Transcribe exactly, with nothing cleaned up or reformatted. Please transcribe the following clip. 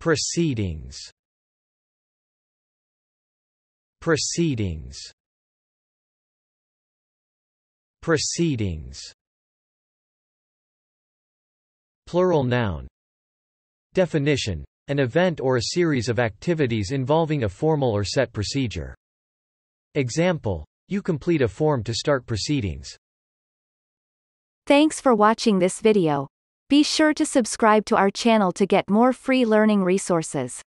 Proceedings. Proceedings. Proceedings. Plural noun. Definition: an event or a series of activities involving a formal or set procedure. Example: you complete a form to start proceedings. Thanks for watching this video. Be sure to subscribe to our channel to get more free learning resources.